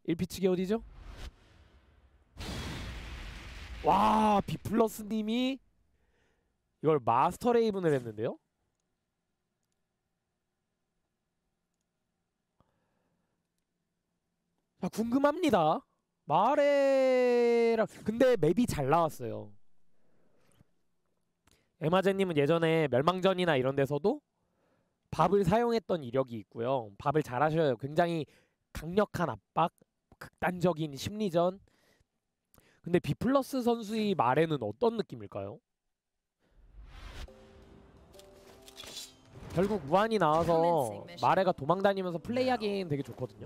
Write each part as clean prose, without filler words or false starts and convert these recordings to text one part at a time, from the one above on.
1피치기 어디죠? 와, 비플러스님이 이걸 마스터 레이븐을 했는데요? 자, 궁금합니다. 마레랑 근데 맵이 잘 나왔어요. 에마제님은 예전에 멸망전이나 이런 데서도 밥을 사용했던 이력이 있고요. 밥을 잘 하셔요. 굉장히 강력한 압박, 극단적인 심리전. 근데 비플러스 선수의 마레는 어떤 느낌일까요? 결국 무한이 나와서 마레가 도망다니면서 플레이하기엔 되게 좋거든요.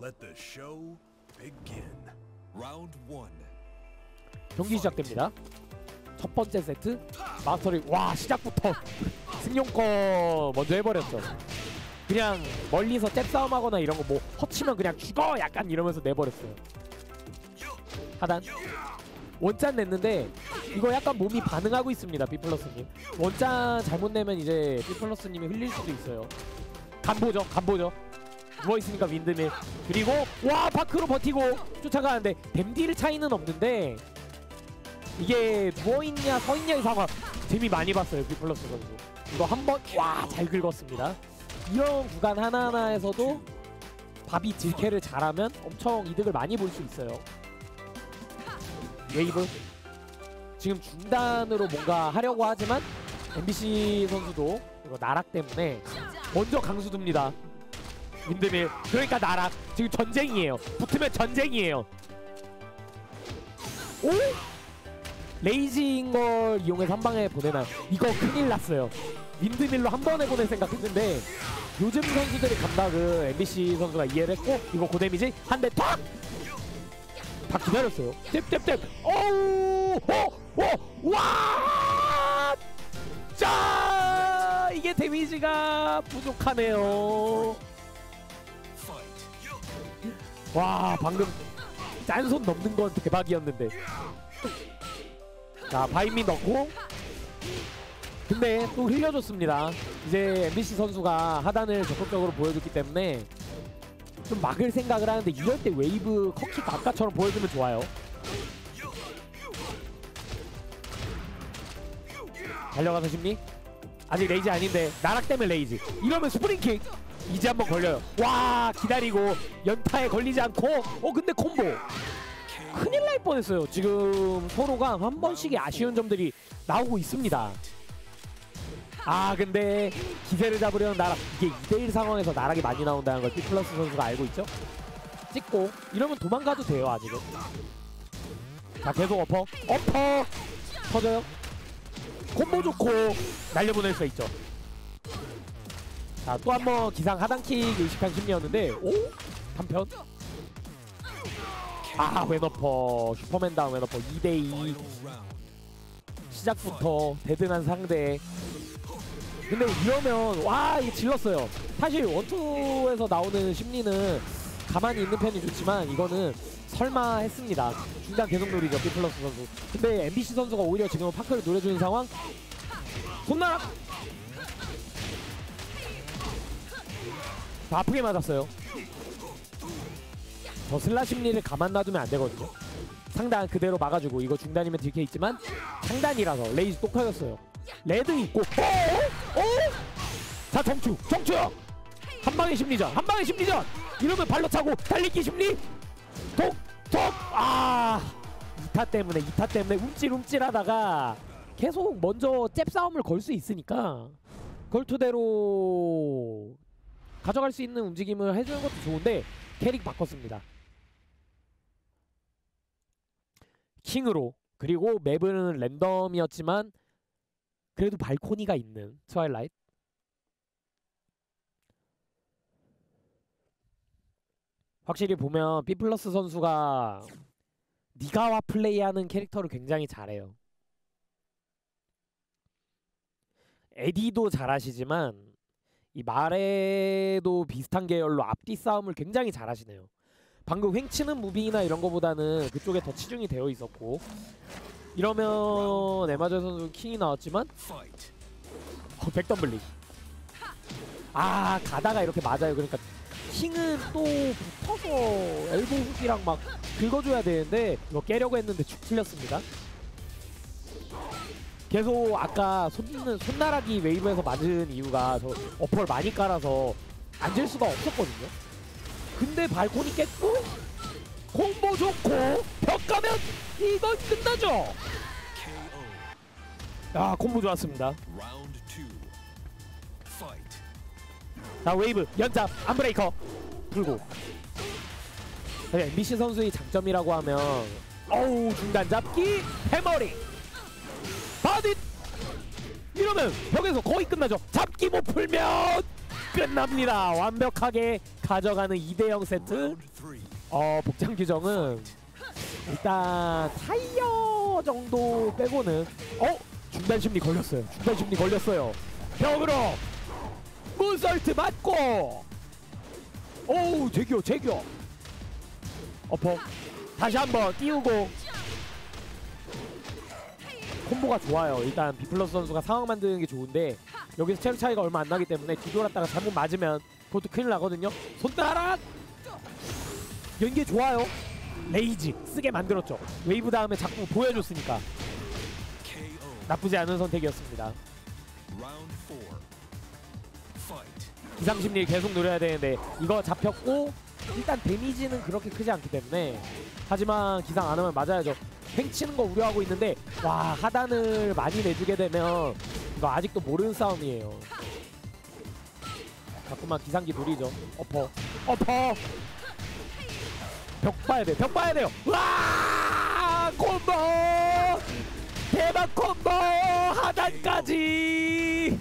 경기 시작됩니다. 첫 번째 세트 마스터리. 와, 시작부터 승용권 먼저 해버렸죠. 그냥 멀리서 잽싸움하거나 이런 거 뭐 허치면 그냥 죽어 약간 이러면서 내버렸어요. 하단 원짠 냈는데 이거 약간 몸이 반응하고 있습니다. 비플러스님 원짠 잘못 내면 이제 비플러스님이 흘릴 수도 있어요. 간보죠, 간보죠. 누워있으니까 윈드밀. 그리고 와, 파크로 버티고 쫓아가는데 댐딜 차이는 없는데 이게 누워있냐 서있냐의 상황 재미 많이 봤어요. 비플러스 선수 이거 한번 와 잘 긁었습니다. 이런 구간 하나하나에서도 밥이 딜캐를 잘하면 엄청 이득을 많이 볼 수 있어요. 웨이브 지금 중단으로 뭔가 하려고 하지만 MBC 선수도 이거 나락 때문에 먼저 강수 둡니다. 윈드밀. 그러니까 나락. 지금 전쟁이에요. 붙으면 전쟁이에요. 오? 레이지인 걸 이용해서 한 방에 보내나요? 이거 큰일 났어요. 윈드밀로 한 번에 보낼 생각했는데 요즘 선수들의 감각을 MBC 선수가 이해를 했고 이거 고데미지 한 대 탁! 다 기다렸어요. 잽잽잽. 오우! 와! 자! 이게 데미지가 부족하네요. 와, 방금 짠손 넘는 건 대박이었는데. 자, 바인미 넣고 근데 또 흘려줬습니다. 이제 MBC 선수가 하단을 적극적으로 보여줬기 때문에 좀 막을 생각을 하는데 이럴 때 웨이브 커킥 아까처럼 보여주면 좋아요. 달려가서 심리. 아직 레이지 아닌데 나락 때문에 레이지. 이러면 스프링킥 이제 한번 걸려요. 와, 기다리고 연타에 걸리지 않고 근데 콤보 큰일 날 뻔했어요. 지금 서로가 한 번씩의 아쉬운 점들이 나오고 있습니다. 아, 근데 기세를 잡으려는 나락. 이게 2대1 상황에서 나락이 많이 나온다는 걸 비플러스 선수가 알고 있죠. 찍고 이러면 도망가도 돼요. 아직은. 자, 계속 어퍼 터져요. 콤보 좋고 날려보낼 수 있죠. 자, 또 한 번 기상 하단킥 의식한 심리였는데 오? 한편. 아, 왼어퍼 슈퍼맨 다운 왼어퍼 2대2 시작부터 대등한 상대. 근데 이러면 와, 이게 질렀어요. 사실 원투에서 나오는 심리는 가만히 있는 편이 좋지만 이거는 설마 했습니다. 중단 계속 노리죠 비플러스 선수. 근데 MBC 선수가 오히려 지금 파크를 노려주는 상황. 손나락. 아프게 맞았어요. 저 슬라 심리를 가만 놔두면 안 되거든요. 상단 그대로 막아주고 이거 중단이면 딜케 있지만 상단이라서 레이즈 또 커졌어요. 레드 있고 자, 정추 한방의 심리전 이러면 발로 차고 달리기 심리 톡 아, 2타 때문에 움찔움찔하다가 계속 먼저 잽싸움을 걸 수 있으니까 그걸 토대로 가져갈 수 있는 움직임을 해주는 것도 좋은데 캐릭 바꿨습니다. 킹으로. 그리고 맵은 랜덤이었지만 그래도 발코니가 있는 트와일라이트. 확실히 보면 비플러스 선수가 니가와 플레이하는 캐릭터를 굉장히 잘해요. 에디도 잘하시지만 이 마레도 비슷한 계열로 앞뒤 싸움을 굉장히 잘하시네요. 방금 횡치는 무빙이나 이런 거보다는 그쪽에 더 치중이 되어 있었고 이러면 에마저 선수 킹이 나왔지만 백덤블리. 아, 가다가 이렇게 맞아요. 그러니까 킹은 또 붙어서 엘보 훅이랑 막 긁어줘야 되는데 이거 깨려고 했는데 축 틀렸습니다. 계속 아까 손나라기 웨이브에서 맞은 이유가 저 어퍼를 많이 깔아서 앉을 수가 없었거든요. 근데 발코니 깼고 콤보 좋고 벽 가면 이건 끝나죠. 아, 콤보 좋았습니다. 자, 웨이브 연잡 안브레이커 풀고. MBC 선수의 장점이라고 하면 어우, 중간 잡기 해머링 바디. 이러면 벽에서 거의 끝나죠. 잡기 못 풀면 끝납니다. 완벽하게 가져가는 2대0 세트. 복장 규정은 일단 타이어 정도 빼고는 중단 심리 걸렸어요. 중단 심리 걸렸어요. 벽으로 문설트 맞고. 오우, 제교 어퍼 다시 한번 띄우고. 콤보가 좋아요. 일단 비플러스 선수가 상황 만드는 게 좋은데 여기서 체력 차이가 얼마 안 나기 때문에 뒤돌았다가 잘못 맞으면 그것도 큰일 나거든요. 손가락 연계 좋아요. 레이지 쓰게 만들었죠. 웨이브 다음에 자꾸 보여줬으니까 나쁘지 않은 선택이었습니다. 기상심리를 계속 노려야 되는데 이거 잡혔고 일단 데미지는 그렇게 크지 않기 때문에. 하지만 기상 안 하면 맞아야죠. 팽치는 거 우려하고 있는데 와, 하단을 많이 내주게 되면 이거 아직도 모르는 싸움이에요. 자꾸만 기상기 노리죠. 어퍼 벽 봐야 돼. 벽 봐야 돼요. 와, 콤보 대박 콤보 하단까지.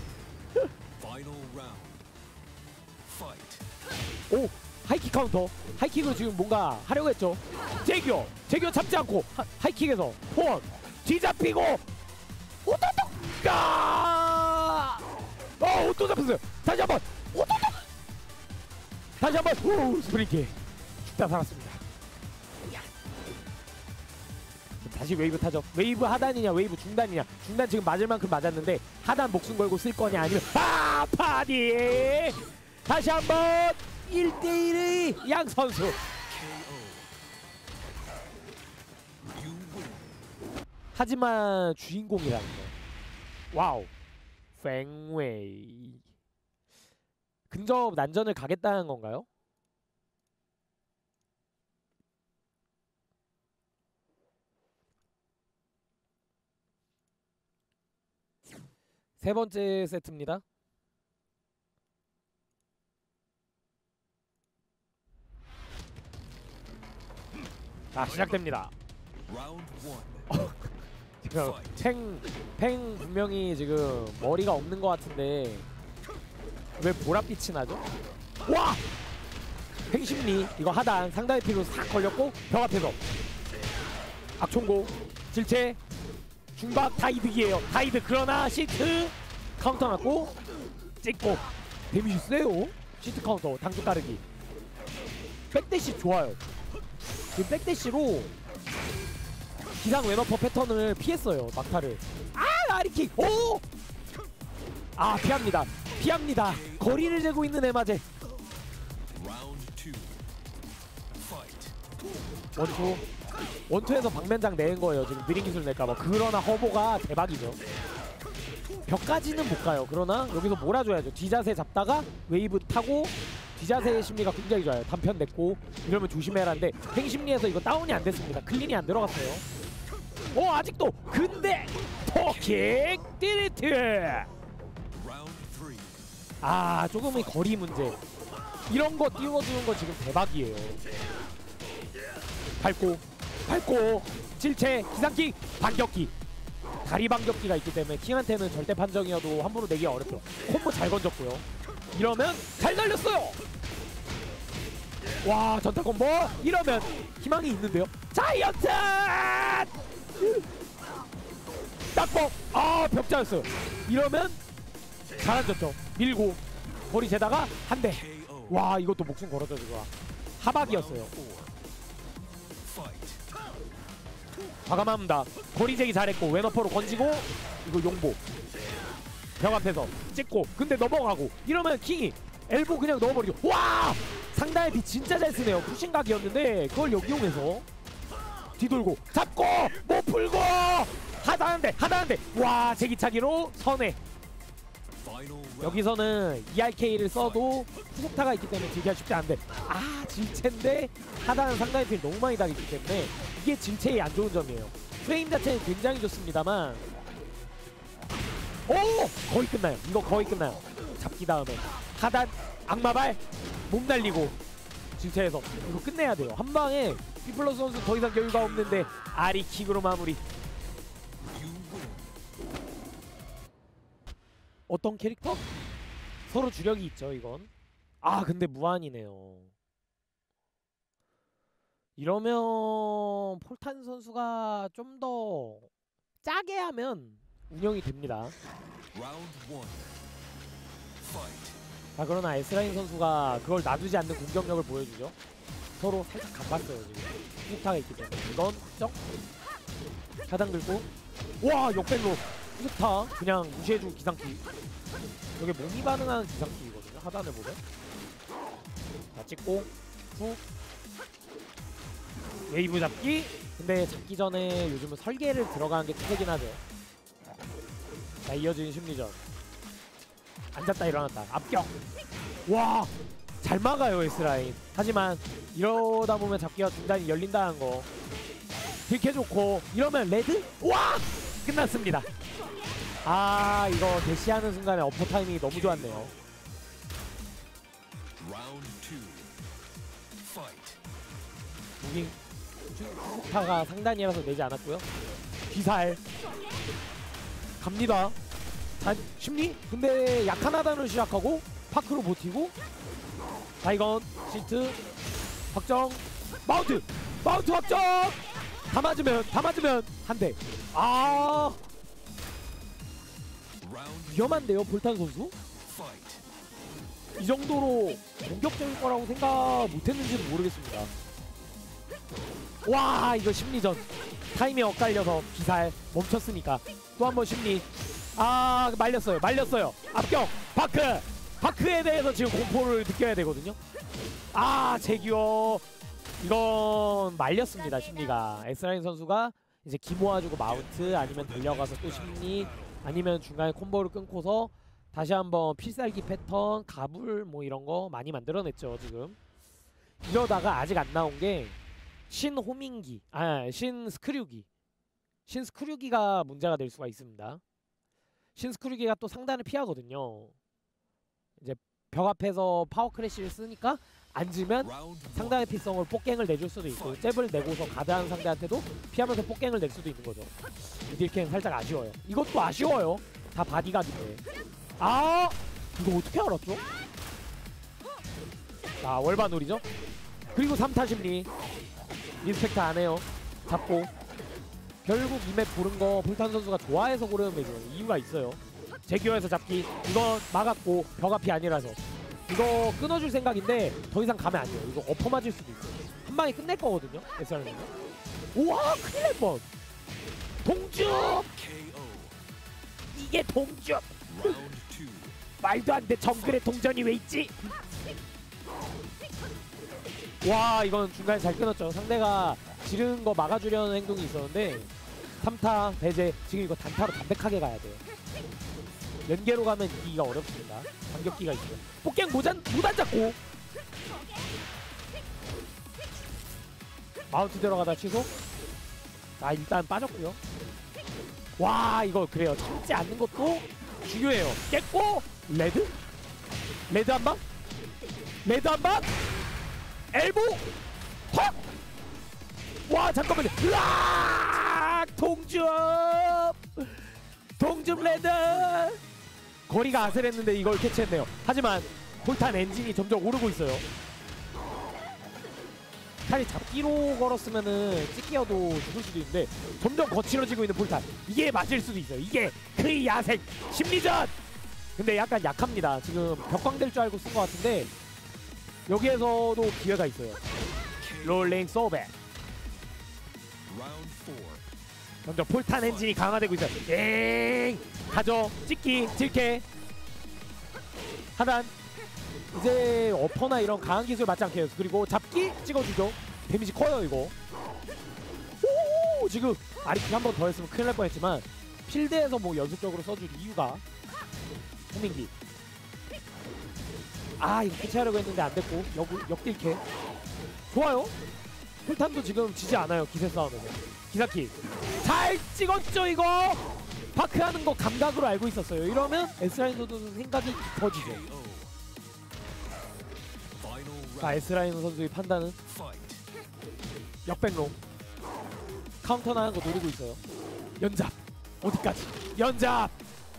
오, 하이킥 카운터. 하이킥으로 지금 뭔가 하려고 했죠. 제교 잡지 않고 하이킥에서 포원 뒤잡히고 오토톡. 또 잡혔어요. 다시 한번 오토톡. 다시 한번 스프링킥. 죽다 살았습니다. 다시 웨이브 타죠. 웨이브 하단이냐 웨이브 중단이냐. 중단 지금 맞을 만큼 맞았는데 하단 목숨 걸고 쓸 거냐 아니면 파디. 다시 한번 1대1의 양 선수. 하지만 주인공이라는 거. 와우. 팽웨이. 근접 난전을 가겠다는 건가요? 세 번째 세트입니다. 자, 시작됩니다. 지금 팽 분명히 지금 머리가 없는 것 같은데 왜 보랏빛이 나죠? 와! 팽심리 이거 하단 상단의 피로 싹 걸렸고 벽 앞에서 악총고 질체 중박 다 이득이에요. 다 이득. 그러나 시트 카운터 맞고 찍고 데미지 세요. 시트 카운터 당구 따르기. 백대시 좋아요. 그 백대시로 기상 웨너퍼 패턴을 피했어요. 막타를. 라리킥. 오! 피합니다. 거리를 재고 있는 에마제. 원투에서 방면장 낸 거예요. 지금 느린 기술 낼까봐. 그러나 허보가 대박이죠. 벽까지는 못 가요. 그러나 여기서 몰아줘야죠. 뒤자세 잡다가 웨이브 타고 뒤자세의 심리가 굉장히 좋아요. 단편 냈고 이러면 조심해라는데 팽심리에서 이거 다운이 안 됐습니다. 클린이 안 들어갔어요. 아직도. 근데 포킥 디리트. 조금의 거리 문제. 이런 거 띄워주는 거 지금 대박이에요. 밟고 질체 기상킥 반격기. 다리 반격기가 있기 때문에 킹한테는 절대 판정이어도 함부로 내기 어렵죠. 콤보 잘 건졌고요. 이러면 잘 날렸어요. 와, 전타 콤보. 이러면 희망이 있는데요. 자이언트 딱복. 벽자였어요. 이러면 잘 앉았죠. 밀고 거리 재다가 한 대. 와, 이것도 목숨 걸어줘. 지금 하박이었어요. 과감합니다. 거리 재기 잘했고 왼어퍼로 건지고 이거 용보 벽 앞에서 찍고 근데 넘어가고 이러면 킹이 엘보 그냥 넣어버리죠. 와! 상대 상단의 비 진짜 잘 쓰네요. 푸싱각이었는데 그걸 여기 이용해서 뒤돌고 잡고 못 풀고 하다한데 와 제기차기로 선회. 여기서는 ERK를 써도 후속타가 있기 때문에 들기가 쉽지 않은데 질체인데 하단은 상당히 필 너무 많이 당했기 때문에 이게 질체의 안 좋은 점이에요. 프레임 자체는 굉장히 좋습니다만 거의 끝나요. 이거 거의 끝나요. 잡기 다음에 하단 악마발 몸 날리고 질체해서 이거 끝내야 돼요. 한 방에 피플러스 선수 더 이상 여유가 없는데 아리킥으로 마무리. 어떤 캐릭터? 서로 주력이 있죠 이건. 근데 무한이네요. 이러면 폴탄 선수가 좀 더 짜게 하면 운영이 됩니다. 그러나 S라인 선수가 그걸 놔두지 않는 공격력을 보여주죠. 서로 살짝 가봤어요 지금. 후속타가 있기 때문에 이건 쩍 차단 긁고 와 역백로 후속타 그냥 무시해주고 기상키. 이게 몸이 반응하는 기상키거든요 하단을 보면. 자 찍고 훅 웨이브 잡기. 근데 잡기 전에 요즘은 설계를 들어가는 게 크긴 하죠. 자 이어지는 심리전. 앉았다 일어났다 압격. 와 잘 막아요 S라인. 하지만 이러다 보면 잡기가 중단이 열린다는 거 되게 좋고 이러면 레드? 와 끝났습니다. 이거 대시하는 순간에 어퍼 타이밍이 너무 좋았네요. 무빙 후속타가 상단이라서 내지 않았고요. 귀살 갑니다. 심리? 근데 약한 하단으로 시작하고 파크로 버티고 다이건 시트 확정 마운트 확정 다 맞으면 한대. 위험한데요 볼탄 선수? 이 정도로 공격적일 거라고 생각 못했는지는 모르겠습니다. 와 이거 심리전 타이밍 엇갈려서 기살 멈췄으니까 또 한 번 심리. 말렸어요. 압격 바크에 대해서 지금 공포를 느껴야 되거든요. 제기어 이건 말렸습니다. 심리가 S라인 선수가 이제 기 모아주고 마운트 아니면 달려가서 또 심리 아니면 중간에 콤보를 끊고서 다시 한번 필살기 패턴 가불 뭐 이런거 많이 만들어냈죠 지금. 이러다가 아직 안 나온 게 신호밍기 신스크류기가 문제가 될 수가 있습니다. 신스크류기가 또 상단을 피하거든요. 이제 벽 앞에서 파워 크래쉬를 쓰니까 앉으면 상단의 피성으로 폭갱을 내줄 수도 있고 잽을 내고서 가드하는 상대한테도 피하면서 폭갱을 낼 수도 있는 거죠. 미들캔 살짝 아쉬워요. 이것도 아쉬워요. 다 바디각인데. 이거 어떻게 알았죠? 월반놀이죠. 그리고 3타 심리 리스펙트 안 해요. 잡고 결국 이맵 고른 거 볼탄 선수가 좋아해서 고르는 맵이에요. 이유가 있어요. 제기어에서 잡기 이거 막았고 벽 앞이 아니라서 이거 끊어줄 생각인데 더 이상 가면 안 돼요. 이거 엎어 맞을 수도 있어요. 한 방에 끝낼 거거든요. SR는요. 우와 큰일 날 뻔. 동줍. 이게 동줍. 말도 안 돼. 정글에 동전이 왜 있지? 와 이건 중간에 잘 끊었죠. 상대가 지르는 거 막아주려는 행동이 있었는데 3타 배제. 지금 이거 단타로 담백하게 가야 돼요. 연계로 가면 이기기가 어렵습니다. 반격기가 있어요. 폭갱 못 앉았고 마운트 들어가다 취소. 일단 빠졌고요. 와 이거 그래요. 참지 않는 것도 중요해요. 깼고 레드 한 방 엘보 확! 와 잠깐만요. 으악! 동줍 레드. 거리가 아슬했는데 이걸 캐치했네요. 하지만 폴탄 엔진이 점점 오르고 있어요. 차라리 잡기로 걸었으면은 찍기여도 죽을 수도 있는데 점점 거칠어지고 있는 폴탄. 이게 맞을 수도 있어요. 이게 그의 야생 심리전. 근데 약간 약합니다. 지금 벽광될 줄 알고 쓴 것 같은데 여기에서도 기회가 있어요. 롤링 소백. 먼저 폴탄 엔진이 강화되고 있어요. 가죠. 찍기 질케 하단 이제 어퍼나 이런 강한 기술 맞지 않게 해요. 그리고 잡기 찍어주죠. 데미지 커요 이거. 오 지금 아리키 한 번 더 했으면 큰일 날 뻔했지만 필드에서 뭐 연속적으로 써줄 이유가 호밍기. 아 이거 캐치하려고 했는데 안 됐고 역딜캐 좋아요. 풀탄도 지금 지지 않아요. 기세 싸움에서 기사킥 잘 찍었죠 이거. 파크하는 거 감각으로 알고 있었어요. 이러면 S라인 선수는 생각이 깊어지죠. 자 S라인 선수의 판단은 역백로 카운터 나는 거 노리고 있어요. 연잡 어디까지 연잡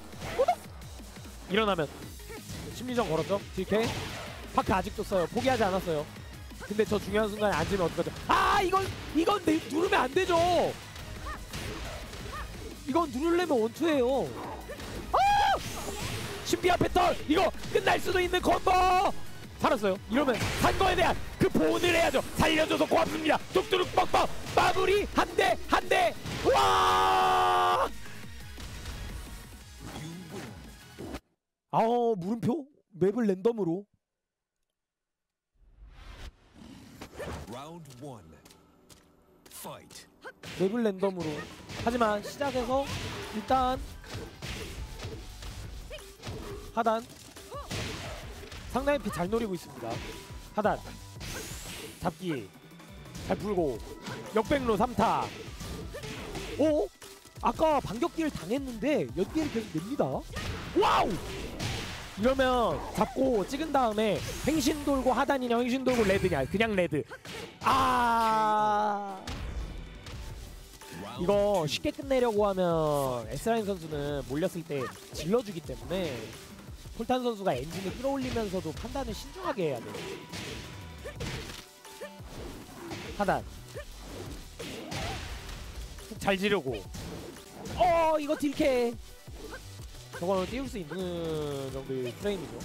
일어나면 심리전 걸었죠. 딜캐 파크 아직도 써요. 포기하지 않았어요. 근데 저 중요한 순간에 앉으면 어떡하죠? 아 이건 누르면 안 되죠. 이건 누르려면 원투예요. 아! 신비한 패턴 이거 끝날 수도 있는 콤보. 살았어요. 이러면 산 거에 대한 그 보온을 해야죠. 살려줘서 고맙습니다. 뚝뚝 뻑뻑 마무리 한 대. 와! 물음표 맵을 랜덤으로. 맵을 랜덤으로. 하지만 시작에서 일단 하단 상당히 피 잘 노리고 있습니다. 하단 잡기 잘 불고 역백로 3타. 오? 아까 반격기를 당했는데 연기를 계속 냅니다. 와우! 이러면 잡고 찍은 다음에 횡신 돌고 하단이냐 횡신 돌고 레드냐 그냥 레드. 아 이거 쉽게 끝내려고 하면 S라인 선수는 몰렸을 때 질러주기 때문에 폴탄 선수가 엔진을 끌어올리면서도 판단을 신중하게 해야 돼요. 하단 잘 지르고 이거 딜캐 저거는 띄울 수 있는 정도의 프레임이죠.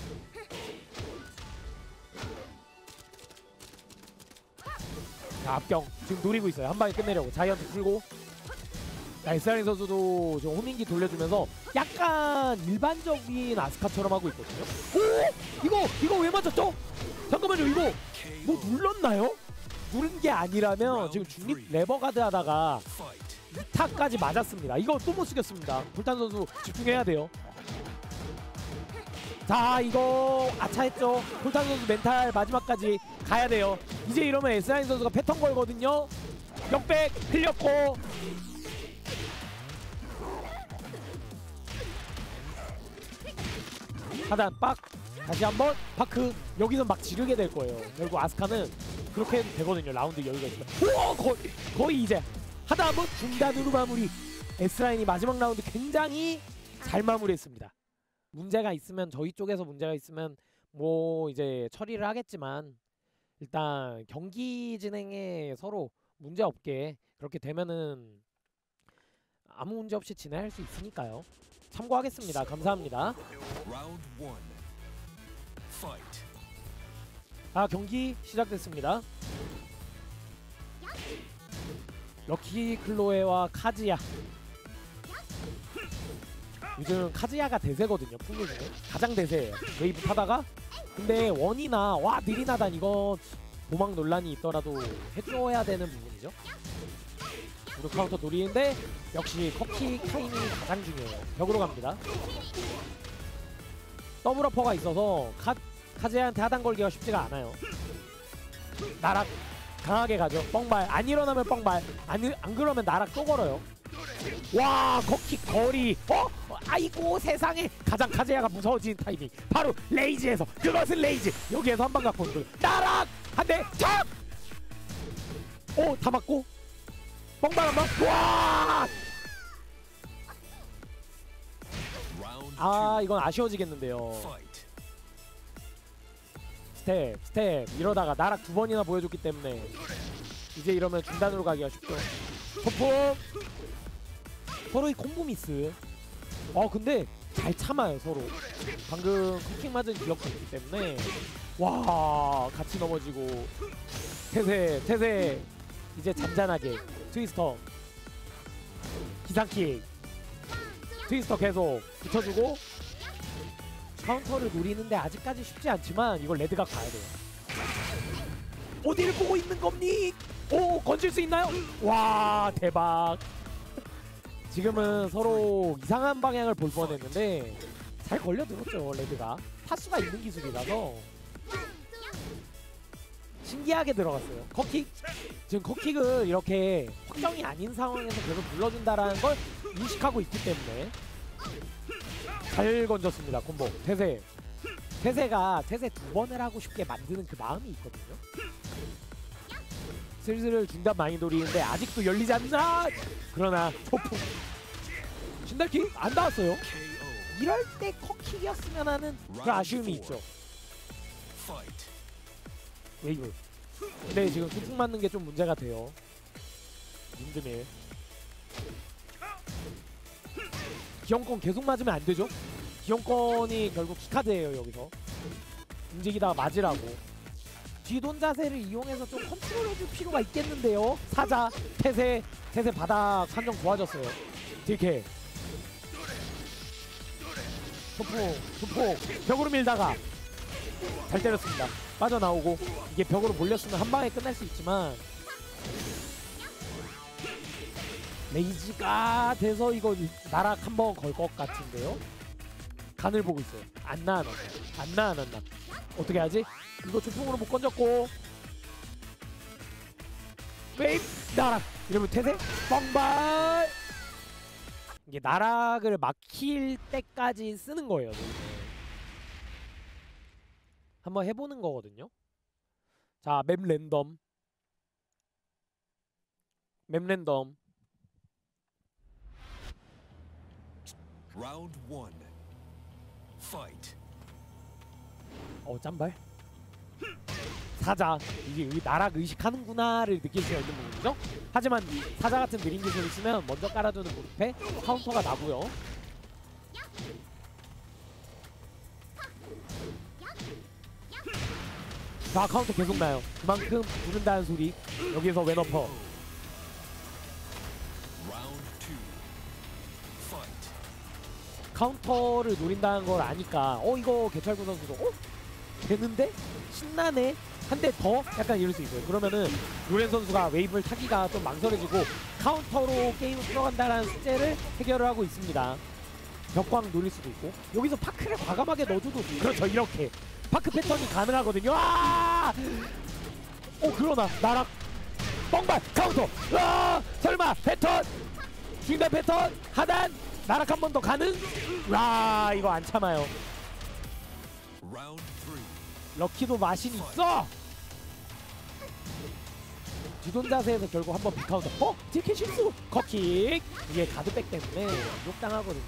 자 앞경 지금 노리고 있어요. 한 방에 끝내려고 자이언트 풀고. 자 S라인 선수도 좀 호밍기 돌려주면서 약간 일반적인 아스카처럼 하고 있거든요. 오! 이거 왜 맞았죠? 잠깐만요. 이거 뭐 눌렀나요? 누른 게 아니라면 지금 중립 레버 가드 하다가 2타까지 맞았습니다. 이거 또 못 쓰겠습니다. 불탄 선수 집중해야 돼요. 자 이거 아차했죠. 불탄 선수 멘탈 마지막까지 가야 돼요. 이제 이러면 S라인 선수가 패턴 걸거든요. 역백 흘렸고 하단 빡 다시 한번 파크. 여기서 막 지르게 될 거예요. 결국 아스카는 그렇게 해도 되거든요. 라운드 여유가 있어요. 오 거의 이제 하다 한번 중단으로 마무리. S라인이 마지막 라운드 굉장히 잘 마무리했습니다. 문제가 있으면 저희 쪽에서 문제가 있으면 뭐 이제 처리를 하겠지만 일단 경기 진행에 서로 문제 없게 그렇게 되면은 아무 문제 없이 진행할 수 있으니까요. 참고하겠습니다. 감사합니다. 경기 시작됐습니다. 럭키 클로에와 카즈야. 요즘 카즈야가 대세거든요. 풍류 중에 가장 대세예요. 웨이브 타다가 근데 원이나 와 느리나단 이건 도망 논란이 있더라도 해줘야 되는 부분이죠. 무릎 카운터 노리는데 역시 커키 타이밍이 가장 중요해요. 벽으로 갑니다. 더블 어퍼가 있어서 카즈야한테 하단 걸기가 쉽지가 않아요. 나락 강하게 가죠. 뻥발 안 일어나면 뻥발 안 그러면 나락 또 걸어요. 와 걷킥 거리 아이고 세상에 가장 카즈야가 무서워진 타이밍 바로 레이즈에서 그것은 레이즈 여기에서 한 방 갖고 오는 나락 한 대 탁! 다 맞고 뻥발 한 방 와! 이건 아쉬워지겠는데요. 스텝 이러다가 나락 2번이나 보여줬기 때문에 이제 이러면 중단으로 가기가 쉽죠. 소품 서로의 콤보 미스. 근데 잘 참아요 서로. 방금 쿠킹 맞은 기억도 있기 때문에 와 같이 넘어지고 태세 이제 잔잔하게 트위스터 기상킥 트위스터 계속 붙여주고 카운터를 노리는데 아직까지 쉽지 않지만 이걸 레드가 가야 돼요. 어디를 보고 있는 겁니? 오, 건질 수 있나요? 와, 대박. 지금은 서로 이상한 방향을 볼 뻔했는데 잘 걸려들었죠. 레드가 타수가 있는 기술이라서 신기하게 들어갔어요. 컷킥. 지금 컷킥을 이렇게 확정이 아닌 상황에서 계속 눌러준다라는 걸 인식하고 있기 때문에 잘 건졌습니다. 콤보. 태세가 태세 두 번을 하고 싶게 만드는 그 마음이 있거든요. 슬슬 중단 많이 노리는데 아직도 열리지 않나. 그러나 초풍 신달킥 안 닿았어요. 이럴 때 컷킥이었으면 하는 그 아쉬움이 있죠. 웨이브. 근데 지금 초풍 맞는 게 좀 문제가 돼요. 민드밀. 기영권 계속 맞으면 안 되죠. 기영권이 결국 키카드예요. 여기서 움직이다가 맞으라고. 뒤돈 자세를 이용해서 좀 컨트롤해줄 필요가 있겠는데요. 사자, 태세 바닥 판정 좋아졌어요. DK 소폭 벽으로 밀다가 잘 때렸습니다. 빠져나오고 이게 벽으로 몰렸으면 한 방에 끝날 수 있지만 레이지가 돼서 이거 나락 한번 걸 것 같은데요. 간을 보고 있어요. 안 나. 어떻게 하지? 이거 조풍으로 못 건졌고 웨이브 나락 이러면 태세 뻥발. 이게 나락을 막힐 때까지 쓰는 거예요. 한번 해보는 거거든요. 자, 맵 랜덤 Round 1. Fight. 짬발 사자. 이게 나락 의식하는구나를 느낄 수 있는 부분이죠. 하지만 사자 같은 느린 기술을 쓰면 먼저 깔아주는 무릎에 카운터가 나고요. 자, 카운터 계속 나요. 그만큼 부른다는 소리. 여기서 왼어퍼. Round 2. Fight. 카운터를 노린다는 걸 아니까 이거 개찰구 선수도 되는데? 신나네? 한 대 더? 약간 이럴 수 있어요. 그러면은 로렌 선수가 웨이브를 타기가 좀 망설여지고 카운터로 게임을 풀어간다는 숙제를 해결을 하고 있습니다. 벽광 노릴 수도 있고 여기서 파크를 과감하게 넣어줘도 그렇죠. 이렇게 파크 패턴이 가능하거든요. 그러나 나락 뻥발 카운터. 설마 패턴 중단 패턴 하단 나락 한 번 더 가능? 이거 안 참아요. Round 3. 럭키도 맛이 있어. 뒤돈 자세에서 결국 한번 빅카운터. DK 실수. 컷킥. 이게 가드백 때문에 욕당하거든요.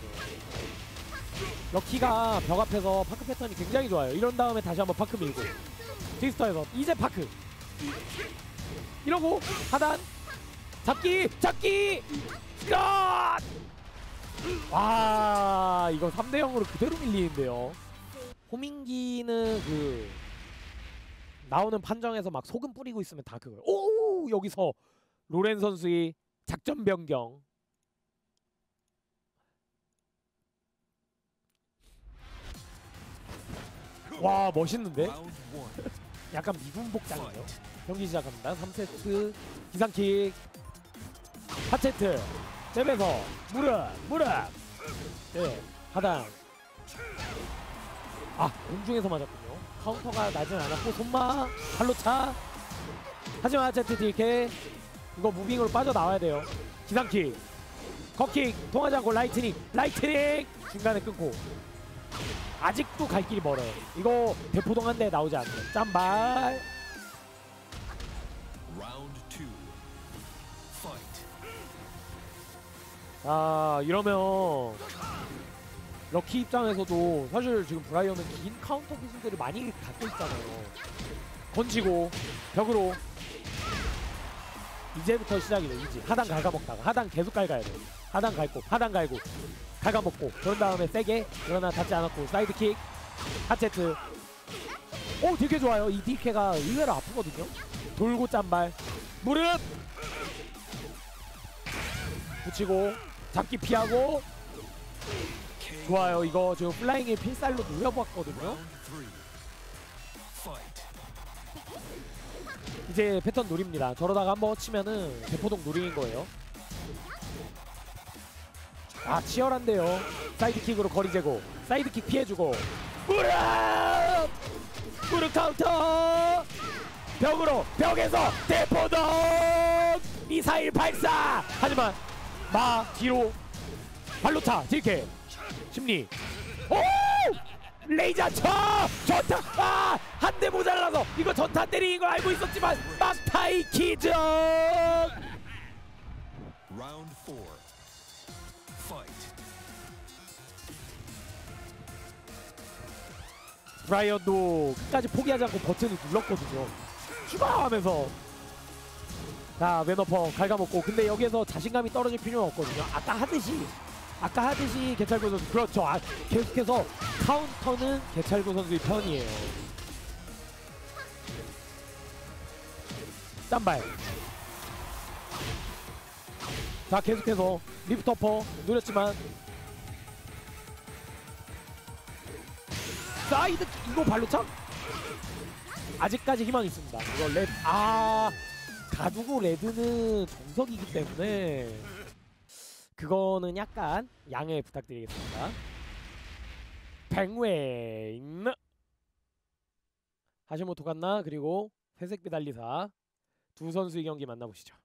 럭키가 벽 앞에서 파크 패턴이 굉장히 좋아요. 이런 다음에 다시 한번 파크 밀고 트위스터에서 이제 파크 이러고 하단 잡기 컷! 와, 이거 3대0으로 그대로 밀리는데요. 호밍기는 그 나오는 판정에서 막 소금 뿌리고 있으면 다 그거예요. 여기서 로렌 선수의 작전 변경. 와, 멋있는데? 약간 미군 복장이에요. 경기 시작합니다. 3세트 기상킥 하체트 잽에서 무릎 네, 하단. 공중에서 맞았군요. 카운터가 나진 않았고 손마 발로 차. 하지만 하체트 DK 이거 무빙으로 빠져나와야 돼요. 기상킥 컷킥 통하지 않고 라이트닝 중간에 끊고 아직도 갈 길이 멀어요. 이거 대포동 한 대 나오지 않네요. 짬발. Round 2. Fight. 이러면 럭키 입장에서도 사실 지금 브라이언은 긴 카운터 기술들을 많이 갖고 있잖아요. 던지고 벽으로 이제부터 시작이네. 이제 하단 갉아먹다가 하단 계속 갉아야 돼. 하단 갈고 갉아먹고 그런 다음에 세게. 그러나 닿지 않았고 사이드킥 하체트. 되게 좋아요. 이 DK가 의외로 아프거든요. 돌고 짠발 무릎 붙이고 잡기 피하고 좋아요. 이거 지금 플라잉의 필살로 노려봤거든요. Round 3. Fight. 이제 패턴 노립니다. 저러다가 한번 치면은 대포동 노리는 거예요. 아 치열한데요. 사이드킥으로 거리 제고, 사이드킥 피해주고, 무릎 카운터, 벽으로, 벽에서 대포동 미사일 발사. 하지만 마 뒤로 발로차 딜캐 심리. 오 레이저 쳐 전탄. 아 한 대 모자라서 이거 전탄 때리는 걸 알고 있었지만 막타이 기적. Round 4. Fight. 브라이언도 끝까지 포기하지 않고 버튼을 눌렀거든요. 추가 하면서 자 맨어퍼 갉아먹고. 근데 여기에서 자신감이 떨어질 필요는 없거든요. 아까 하듯이 개찰구 선수 그렇죠. 아, 계속해서 카운터는 개찰구 선수의 편이에요. 딴발. 자 계속해서 리프트어퍼 노렸지만 사이드 이거 발로 차? 아직까지 희망이 있습니다. 이거 레드. 아 가두고 레드는 정석이기 때문에 그거는 약간 양해 부탁드리겠습니다. 뱅웨인 하시모토 갔나 그리고 회색빛 달리사 두 선수의 경기 만나보시죠.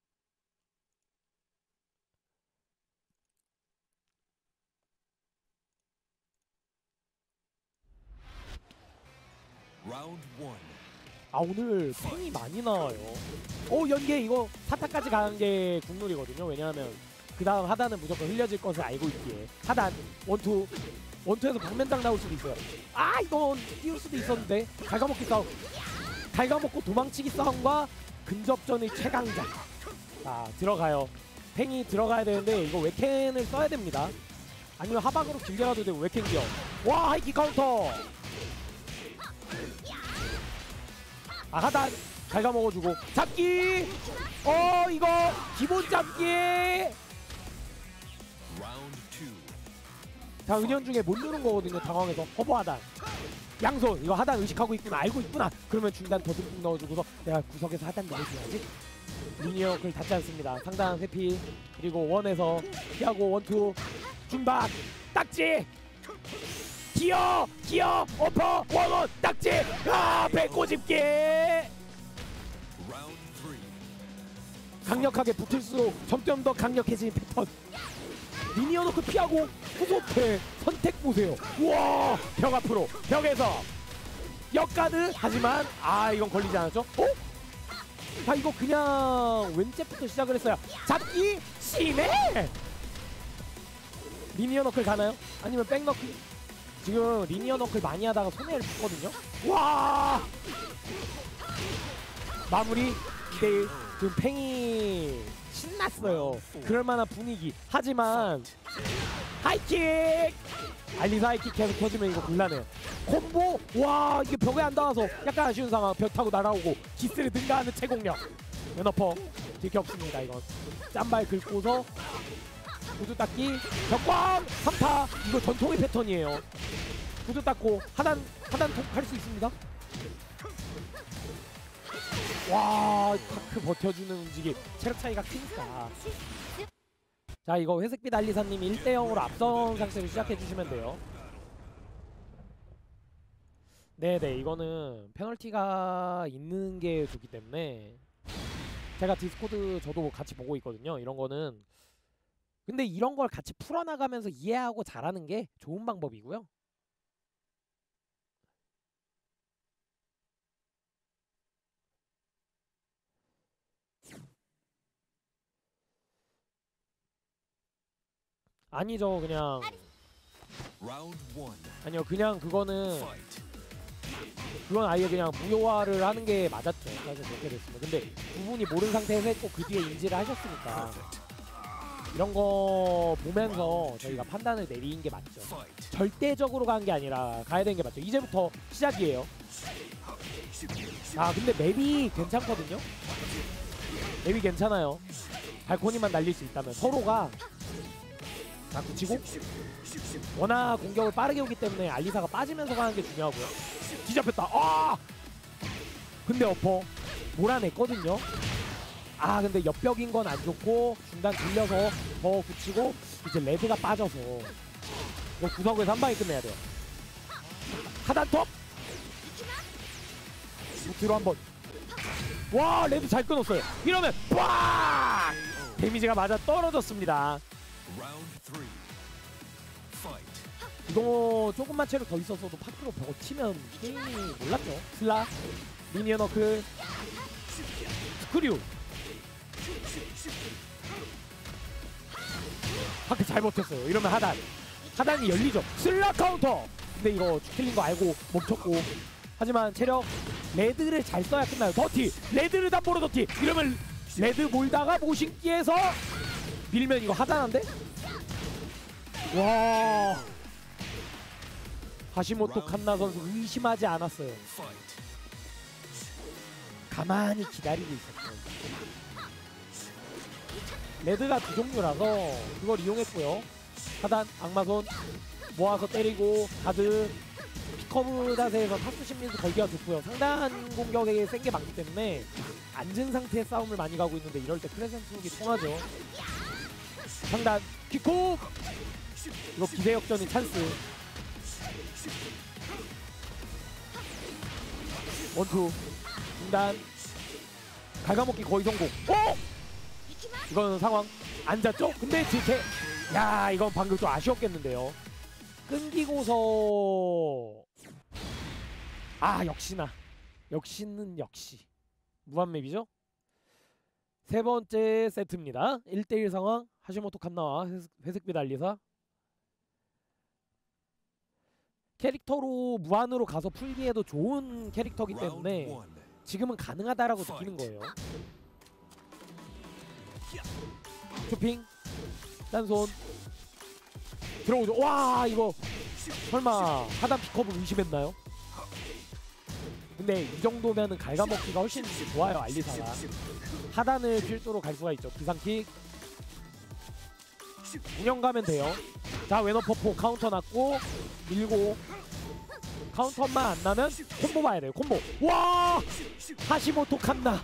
Round 1. 아 오늘 팽이 많이 나와요. 오 연계 이거 사타까지 가는 게 국룰이거든요. 왜냐하면 그 다음 하단은 무조건 흘려질 것을 알고 있기에. 하단 원투에서 방면당 나올 수도 있어요. 아 이건 띄울 수도 있었는데. 갉아먹기 싸움, 갉아먹고 도망치기 싸움과 근접전의 최강자. 자 들어가요. 팽이 들어가야 되는데 이거 웨켄을 써야 됩니다. 아니면 하박으로 길게라도 되고. 웨켄 기어. 와 하이킥 카운터. 아 하단 갉아먹어주고 잡기. 이거 기본 잡기. Round 2. 자 은연중에 못 누른 거거든요. 당황해서 허브 하단 양손. 이거 하단 의식하고 있구나, 알고 있구나. 그러면 중단 더 듬뿍 넣어주고서 내가 구석에서 하단 넣어줘야지. 리니어를 닿지 않습니다. 상당한 회피. 그리고 원에서 피하고 원투 중박 딱지 기어 오퍼 원원 딱지. 아 배꼽집기. Round 3. 강력하게 붙을수록 점점 더 강력해지는 패턴. 리니어 놓고 피하고 후속태 선택 보세요. 우와 벽 앞으로 벽에서 역가드. 하지만 아 이건 걸리지 않았죠? 아 이거 그냥 왼쪽부터 시작을 했어요. 잡기 심해. 리니어 너클 가나요? 아니면 백 너클? 지금 리니어 너클 많이 하다가 손해를 봤거든요. 와 마무리 2대1. 지금 팽이 신났어요. 그럴만한 분위기. 하지만 하이킥. 알리사 하이킥 계속 터지면 이거 곤란해요. 콤보. 와 이게 벽에 안 닿아서 약간 아쉬운 상황. 벽 타고 날아오고 기스를 능가하는 채공력. 연어퍼 딜게 없습니다. 이건 짠발 긁고서 구두 닦기 벽광 3타. 이거 전통의 패턴이에요. 구두 닦고 하단 톡 할 수 있습니다. 와 다크 버텨주는 움직임. 체력 차이가 크니까. 자 이거 회색빛 알리사님이 1대0으로 앞선 상태로 시작해주시면 돼요. 네네 이거는 페널티가 있는 게 좋기 때문에 제가 디스코드 저도 같이 보고 있거든요. 이런 거는 근데 이런 걸 같이 풀어나가면서 이해하고 잘하는 게 좋은 방법이고요. 아니죠 그냥 Round 1. 아니요 그냥 그거는 Fight. 그건 아예 그냥 무효화를 하는 게 맞았죠. 사실 그렇게 됐으면. 근데 두 분이 모르는 상태에서 했고 그 뒤에 인지를 하셨으니까 Perfect. 이런 거 보면서 저희가 판단을 내리는 게 맞죠. Fight. 절대적으로 가는 게 아니라 가야 되는 게 맞죠. 이제부터 시작이에요. 아 근데 맵이 괜찮거든요. 맵이 괜찮아요. 발코니만 날릴 수 있다면 서로가 자 붙이고 워낙 공격을 빠르게 오기 때문에 알리사가 빠지면서 가는 게 중요하고요. 뒤잡혔다. 아! 근데 어퍼 몰아냈거든요. 아 근데 옆벽인 건 안 좋고 중단 돌려서 더 붙이고 이제 레드가 빠져서 이거 구석에서 한 방에 끝내야 돼요. 하단 톱! 루트로 한번. 와 레드 잘 끊었어요. 이러면 빡! 데미지가 맞아 떨어졌습니다. Round 3. Fight. 이거 조금만 체력 더 있었어도 파크로 버티면 게임이 몰랐죠. 슬라, 미니언 어클, 스크류. 파크 잘 버텼어요. 이러면 하단. 하단이 열리죠. 슬라 카운터. 근데 이거 죽틀린 거 알고 멈췄고. 하지만 체력 레드를 잘 써야 끝나요. 더티. 레드를 담보로 더티. 이러면 레드 몰다가 모신기에서 밀면 이거 하단한데? 와. 하시모토 칸나 선수 의심하지 않았어요. Fight. 가만히 기다리고 있었어요. 레드가 두 종류라서 그걸 이용했고요. 하단, 악마손 모아서 때리고 가드 피커브 자세에서 타수 심리도 걸기가 좋고요. 상단 공격에 센 게 많기 때문에 앉은 상태의 싸움을 많이 가고 있는데 이럴 때 크레센트 훅이 통하죠. 상단 킥콕! 이거 기세역전인 찬스. 원투 중단 갉아먹기 거의 성공. 오! 이거는 상황 앉았죠? 근데 지금 야 이건 방금 좀 아쉬웠겠는데요. 끊기고서 아 역시는 역시 무한맵이죠. 세 번째 세트입니다. 1대1 상황 하시모토 칸나와 회색빛 알리사. 캐릭터로 무한으로 가서 풀기에도 좋은 캐릭터이기 때문에 Round 1. 지금은 가능하다라고 느끼는 거예요. 쇼핑 딴손 들어오죠. 와 이거 설마 하단 피커브 의심했나요? 근데 이 정도면은 갉아먹기가 훨씬 좋아요. 알리사가 하단을 필두로 갈 수가 있죠. 기상킥 운영 가면 돼요. 자 웨너퍼포 카운터 났고 밀고 카운터만 안 나면 콤보 봐야 돼요. 콤보. 와 하시모토 칸나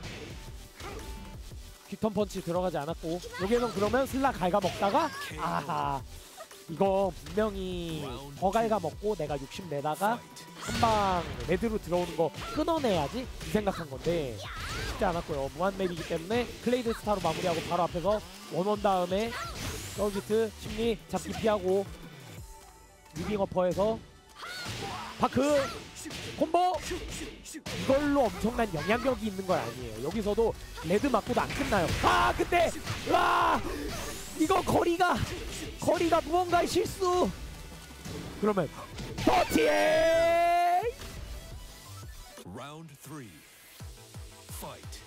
귀턴 펀치 들어가지 않았고 여기에는 그러면 슬라 갉아먹다가 아하 이거 분명히 더 갉아먹고 내가 욕심 내다가 한방 레드로 들어오는 거 끊어내야지 이 생각한 건데 쉽지 않았고요. 무한맵이기 때문에 클레이드 스타로 마무리하고 바로 앞에서 원원 다음에 서기트 심리 잡기 피하고 리빙 어퍼에서 파크 콤보. 이걸로 엄청난 영향력이 있는 건 아니에요. 여기서도 레드 맞고도 안 끝나요. 아 근데 와 이거 거리가 무언가의 실수. 그러면 더티에 Round 3. Fight.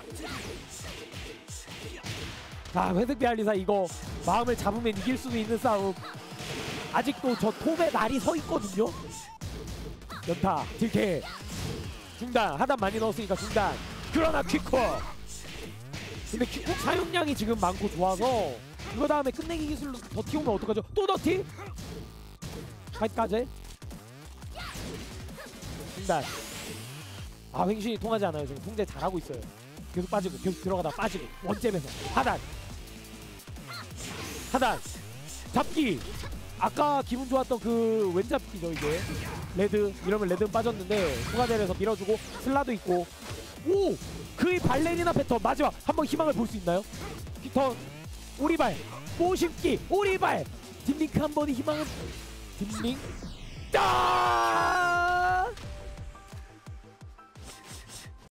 자 회색비 알리사 이거 마음을 잡으면 이길 수도 있는 싸움. 아직도 저 톱에 날이 서 있거든요. 연타 딜캐 중단 하단 많이 넣었으니까 중단. 그러나 퀵콕. 근데 퀵콕 사용량이 지금 많고 좋아서 그거 다음에 끝내기 기술로 더티 오면 어떡하죠? 또 더티? 파이트까지 중단. 아 횡신이 통하지 않아요. 지금 통제 잘하고 있어요. 계속 빠지고 계속 들어가다 빠지고 원잽에서 하단 잡기. 아까 기분 좋았던 그 왼잡기죠. 이게 레드 이러면 레드는 빠졌는데 추가젤에서 밀어주고 슬라도 있고 오! 그의 발레리나 패턴 마지막 한번 희망을 볼 수 있나요? 피턴 오리발 모심기 오리발 dim링크 한 번의 희망은 dim링 딱!